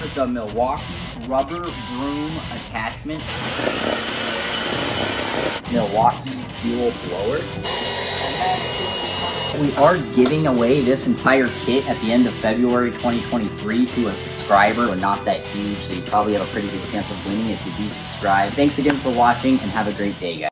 with the Milwaukee rubber broom attachment, Milwaukee fuel blower. We are giving away this entire kit at the end of February 2023 to a subscriber, but not that huge, so you probably have a pretty good chance of winning if you do subscribe. Thanks again for watching, and have a great day, guys.